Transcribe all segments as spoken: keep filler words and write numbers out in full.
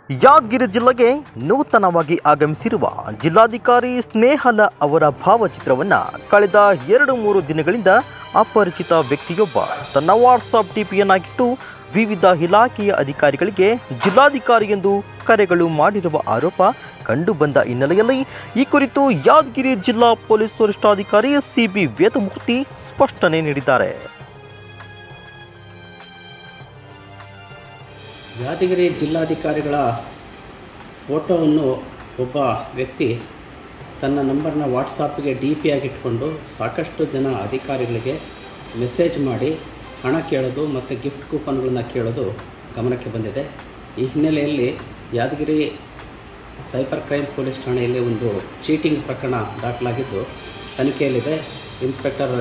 ಯಾದಗಿರಿ ಜಿಲ್ಲೆಗೆ ನೂತನವಾಗಿ ಆಗಮಿಸಿರುವ ಜಿಲ್ಲಾಧಿಕಾರಿ ಸ್ನೇಹಲ ಅವರ ಭಾವಚಿತ್ರವನ್ನು ಕಳೆದ ಎರಡು ಮೂರು ದಿನಗಳಿಂದ ಅಪರಿಚಿತ ವ್ಯಕ್ತಿಯೊಬ್ಬ ತನ್ನ ವಾಟ್ಸಾಪ್ ಟಿಪಿಯನ್ನಾಗಿಟ್ಟು ವಿವಿಧ ಇಲಾಖೆಯ ಅಧಿಕಾರಿಗಳಿಗೆ ಜಿಲ್ಲಾಧಿಕಾರಿ ಎಂದು ಕರೆಗಳು ಮಾಡಿರುವ ಆರೋಪ ಕಂಡುಬಂದ ಹಿನ್ನೆಲೆಯಲ್ಲಿ ಈ ಕುರಿತು ಯಾದಗಿರಿ ಜಿಲ್ಲಾ ಪೊಲೀಸ್ ವರಿಷ್ಠಾಧಿಕಾರಿ ಸಿಬಿ ವೇದಮೂರ್ತಿ ಸ್ಪಷ್ಟನೆ ನೀಡಿದ್ದಾರೆ. ಯಾದಗಿರಿ ಜಿಲ್ಲಾಧಿಕಾರಿಗಳ ಫೋಟೋವನ್ನು ಒಬ್ಬ ವ್ಯಕ್ತಿ ತನ್ನ ನಂಬರ್ನ ವಾಟ್ಸಾಪ್ಗೆ ಡಿ ಪಿ ಆಗಿಟ್ಕೊಂಡು ಸಾಕಷ್ಟು ಜನ ಅಧಿಕಾರಿಗಳಿಗೆ ಮೆಸೇಜ್ ಮಾಡಿ ಹಣ ಕೇಳೋದು ಮತ್ತು ಗಿಫ್ಟ್ ಕೂಪನ್ಗಳನ್ನ ಕೇಳೋದು ಗಮನಕ್ಕೆ ಬಂದಿದೆ. ಈ ಹಿನ್ನೆಲೆಯಲ್ಲಿ ಯಾದಗಿರಿ ಸೈಬರ್ ಕ್ರೈಮ್ ಪೊಲೀಸ್ ಠಾಣೆಯಲ್ಲಿ ಒಂದು ಚೀಟಿಂಗ್ ಪ್ರಕರಣ ದಾಖಲಾಗಿದ್ದು ತನಿಖೆಯಲ್ಲಿದೆ. ಇನ್ಸ್ಪೆಕ್ಟರ್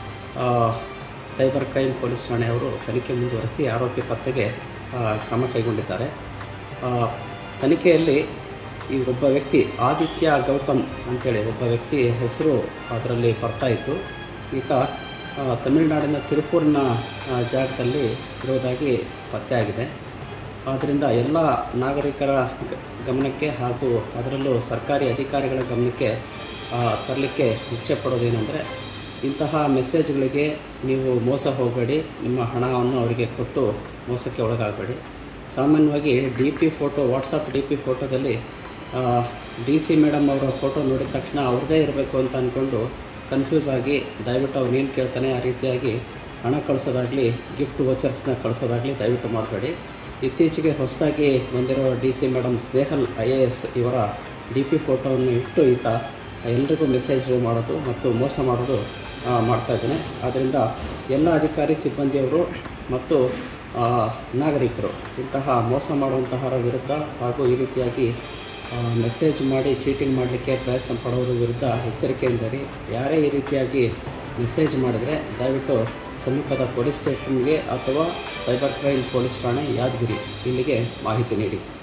ಸೈಬರ್ ಕ್ರೈಮ್ ಪೊಲೀಸ್ ಠಾಣೆಯವರು ತನಿಖೆ ಮುಂದುವರಿಸಿ ಆರೋಪಿ ಪತ್ತೆಗೆ ಕ್ರಮ ಕೈಗೊಂಡಿದ್ದಾರೆ. ತನಿಖೆಯಲ್ಲಿ ಈ ಒಬ್ಬ ವ್ಯಕ್ತಿ ಆದಿತ್ಯ ಗೌತಮ್ ಅಂತೇಳಿ ಒಬ್ಬ ವ್ಯಕ್ತಿ ಹೆಸರು ಅದರಲ್ಲಿ ಬರ್ತಾ ಇತ್ತು. ಈತ ತಮಿಳುನಾಡಿನ ತಿರುಪೂರಿನ ಜಾಗದಲ್ಲಿ ಇರೋದಾಗಿ ಪತ್ತೆಯಾಗಿದೆ. ಆದ್ದರಿಂದ ಎಲ್ಲ ನಾಗರಿಕರ ಗಮನಕ್ಕೆ ಹಾಗೂ ಅದರಲ್ಲೂ ಸರ್ಕಾರಿ ಅಧಿಕಾರಿಗಳ ಗಮನಕ್ಕೆ ತರಲಿಕ್ಕೆ ಇಚ್ಛೆ ಪಡೋದೇನೆಂದರೆ, ಇಂತಹ ಮೆಸೇಜ್ಗಳಿಗೆ ನೀವು ಮೋಸ ಹೋಗಬೇಡಿ, ನಿಮ್ಮ ಹಣವನ್ನು ಅವರಿಗೆ ಕೊಟ್ಟು ಮೋಸಕ್ಕೆ ಒಳಗಾಗಬೇಡಿ. ಸಾಮಾನ್ಯವಾಗಿ D P photo WhatsApp D P ಫೋಟೋದಲ್ಲಿ ಡಿ ಸಿ ಮೇಡಮ್ ಅವರ ಫೋಟೋ ನೋಡಿದ ತಕ್ಷಣ ಅವ್ರದ್ದೇ ಇರಬೇಕು ಅಂತ ಅಂದ್ಕೊಂಡು ಕನ್ಫ್ಯೂಸ್ ಆಗಿ ದಯವಿಟ್ಟು ಅವ್ರು ಏನು ಕೇಳ್ತಾನೆ ಆ ರೀತಿಯಾಗಿ ಹಣ ಕಳಿಸೋದಾಗಲಿ ಗಿಫ್ಟ್ ವೋಚರ್ಸ್ನ ಕಳಿಸೋದಾಗಲಿ ದಯವಿಟ್ಟು ಮಾಡಬೇಡಿ. ಇತ್ತೀಚೆಗೆ ಹೊಸದಾಗಿ ಬಂದಿರೋ D C madam Snehal I A S ಇವರ ಡಿ ಪಿ ಫೋಟೋವನ್ನು ಇಟ್ಟು ಈತ ಎಲ್ರಿಗೂ ಮೆಸೇಜ್ ಮಾಡೋದು ಮತ್ತು ಮೋಸ ಮಾಡೋದು ಮಾಡ್ತಾಯಿದ್ದಾನೆ. ಆದ್ದರಿಂದ ಎಲ್ಲ ಅಧಿಕಾರಿ ಸಿಬ್ಬಂದಿಯವರು ಮತ್ತು ನಾಗರಿಕರು ಇಂತಹ ಮೋಸ ಮಾಡುವಂತಹರ ವಿರುದ್ಧ ಹಾಗೂ ಈ ರೀತಿಯಾಗಿ ಮೆಸೇಜ್ ಮಾಡಿ ಚೀಟಿಂಗ್ ಮಾಡಲಿಕ್ಕೆ ಪ್ರಯತ್ನ ಪಡೋದ್ರ ವಿರುದ್ಧ ಎಚ್ಚರಿಕೆಯಿಂದರಿ. ಯಾರೇ ಈ ರೀತಿಯಾಗಿ ಮೆಸೇಜ್ ಮಾಡಿದರೆ ದಯವಿಟ್ಟು ಸಮೀಪದ ಪೊಲೀಸ್ ಸ್ಟೇಷನ್ಗೆ ಅಥವಾ ಸೈಬರ್ ಕ್ರೈಮ್ ಪೊಲೀಸ್ ಠಾಣೆ ಯಾದಗಿರಿ ಇಲ್ಲಿಗೆ ಮಾಹಿತಿ ನೀಡಿ.